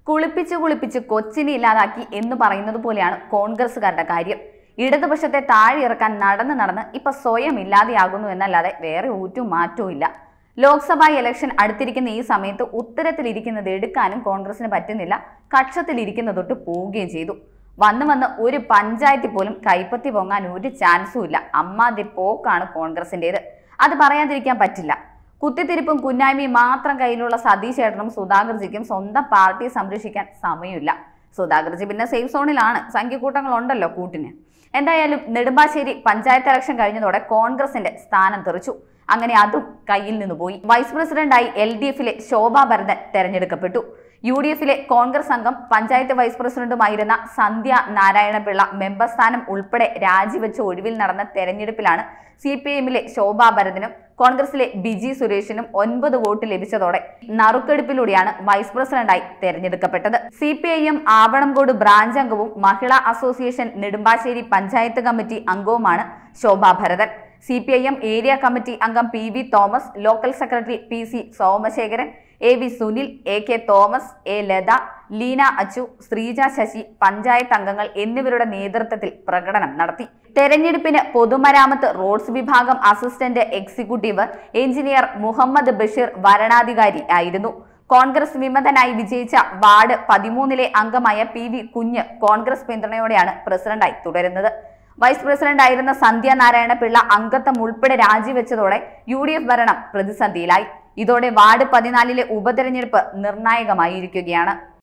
കുളിപ്പിച്ച് കൊച്ചിനെ ഇല്ലാതാക്കി എന്ന് പറയുന്നത് പോലെയാണ് കോൺഗ്രസുകാരുടെ കാര്യം. ഇടതുപക്ഷത്തെ താഴെയിറക്കാൻ നടന്ന് ഇപ്പൊ സ്വയം ഇല്ലാതെയാകുന്നു എന്നല്ലാതെ വേറെ ഊറ്റും മാറ്റവും ഇല്ല. ലോക്സഭാ ഇലക്ഷൻ അടുത്തിരിക്കുന്ന ഈ സമയത്ത് ഉത്തരത്തിലിരിക്കുന്നത് എടുക്കാനും കോൺഗ്രസിന് പറ്റുന്നില്ല. കക്ഷത്തിലിരിക്കുന്ന തൊട്ട് പോവുകയും ചെയ്തു. വന്ന് ഒരു പഞ്ചായത്തിൽ പോലും കൈപ്പത്തി പൊങ്ങാൻ ഒരു ചാൻസും ഇല്ല. അമ്മാതിരി പോക്കാണ് കോൺഗ്രസിൻ്റെത്. അത് പറയാതിരിക്കാൻ പറ്റില്ല. കുത്തിത്തിരിപ്പും കുന്നായ്മയും മാത്രം കയ്യിലുള്ള സതീഷ് ചേട്ടനും സുധാകർജിക്കും സ്വന്തം പാർട്ടിയെ സംരക്ഷിക്കാൻ സമയമില്ല. സുധാകർജി പിന്നെ സേഫ് സോണിലാണ്. സംഖ്യക്കൂട്ടങ്ങളുണ്ടല്ലോ കൂട്ടിന്. എന്തായാലും നെടുമ്പാശ്ശേരി പഞ്ചായത്ത് ഇലക്ഷൻ കഴിഞ്ഞതോടെ കോൺഗ്രസിന്റെ സ്ഥാനം തെറിച്ചു. അങ്ങനെ അതും കയ്യിൽ നിന്ന് പോയി. വൈസ് പ്രസിഡന്റായി LDF-ലെ ശോഭാ ഭരതൻ തെരഞ്ഞെടുക്കപ്പെട്ടു. UDF-ലെ കോൺഗ്രസ് അംഗം പഞ്ചായത്ത് വൈസ് പ്രസിഡന്റുമായിരുന്ന സന്ധ്യ നാരായണപിള്ള മെമ്പർ സ്ഥാനം ഉൾപ്പെടെ രാജിവെച്ച ഒഴിവിൽ നടന്ന തെരഞ്ഞെടുപ്പിലാണ് CPIM-ലെ ശോഭാ ഭരതനും കോൺഗ്രസിലെ ബിജി സുരേഷിനും 9 വോട്ട് ലഭിച്ചതോടെ നറുക്കെടുപ്പിലൂടെയാണ് വൈസ് പ്രസിഡന്റായി തെരഞ്ഞെടുക്കപ്പെട്ടത്. CPIM ആവണംകോട് ബ്രാഞ്ച് അംഗവും മഹിളാ അസോസിയേഷൻ നെടുമ്പാശ്ശേരി പഞ്ചായത്ത് കമ്മിറ്റി അംഗവുമാണ് Shobha Bharathan. CPIM area committee അംഗം PV Thomas, local secretary PC Somasekharan, AV Sunil, AK Thomas, A Latha, Leena Achu, Sreeja Sasi, panchayat അംഗങ്ങൾ എന്നിവരുടെ നേതൃത്വത്തിൽ പ്രകടനം നടത്തി. തെരഞ്ഞെടുപ്പിന് പൊതുമരാമത്ത് റോഡ്സ് വിഭാഗം assistant executive engineer Muhammad Basheer വരണാധികാരി ആയിരുന്നു. കോൺഗ്രസ് വിമതനായി വിജയിച്ച വാർഡ് 13-ലെ അംഗമായ PV കുഞ്ഞ് കോൺഗ്രസ് പിന്തുണയോടെയാണ് പ്രസിഡന്റായി തുടരുന്നത്. വൈസ് പ്രസിഡന്റ് ആയിരുന്ന സന്ധ്യ നാരായണ പിള്ള അംഗത്വം ഉൾപ്പെടെ രാജിവെച്ചതോടെ UDF ഭരണം പ്രതിസന്ധിയിലായി. ഇതോടെ വാർഡ് 14-ലെ ഉപതെരഞ്ഞെടുപ്പ് നിർണായകമായിരിക്കുകയാണ്.